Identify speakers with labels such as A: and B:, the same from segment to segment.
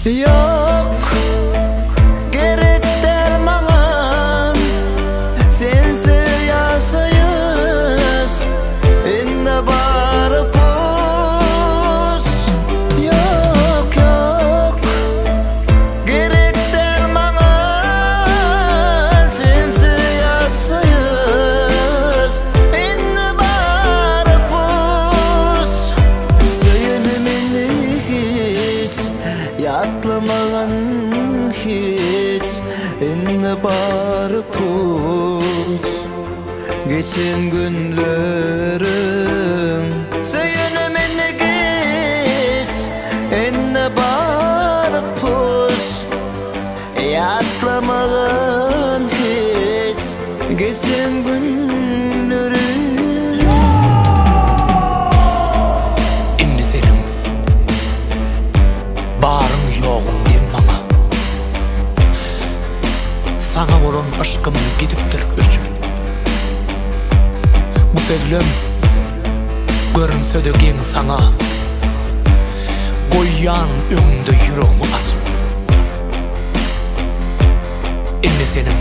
A: Yok gerek derman sensiz yaşayız inne barı pus. Yok yok gerek derman sensiz yaşayız inne barı pus. Söylemenin hiç yatlamagan hiç inne barı pus. Geçen günlerim söylemenin hiç inne barı pus. Yatlamagan hiç geçen günlerim.
B: İnni senin barın yoğun den bana. Sana olan aşkım gidiptir öçüm. Bu sözlüm görünse de gen sana koyyan öňünde yüreğimi açıp. İnni senin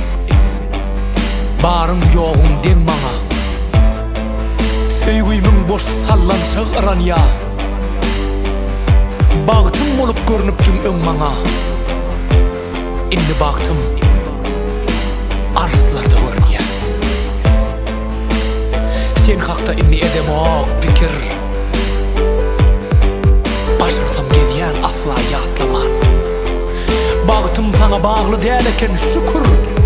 B: barın yoğun den bana. Söýgüýümiň boş sallanşyk ýa. Bagtym bolup görnüpdüm öň maňa. Indi bagtym arslarda görnýär. Sen hakda indi edemok pikir. Başarsam gezýän asla ýatlaman. Bagtym sana bagly däl eken şükür.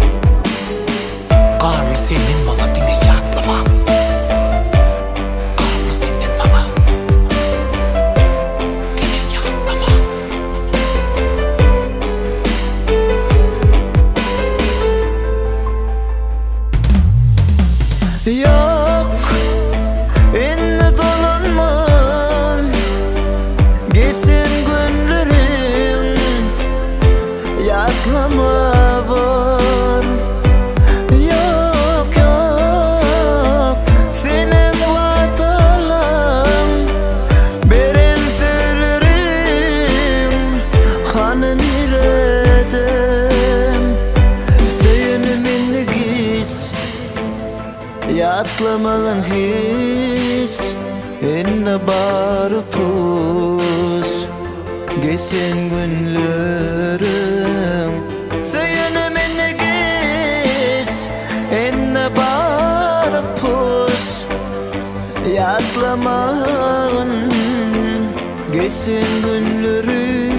B: Garly senin maňa diňe ýatlaman. Garly senin maňa diňe ýatlaman.
A: Yok inne dolanman geçen günlerim yatlama var. Yok yok senin vatalan beren söylerim hanı niredem. Söylemenin hiç yatlamagan hiç inne barı pus. Geçen günlerim söylemenin hiç inne barı pus. Yatlamagan geçen günlerim.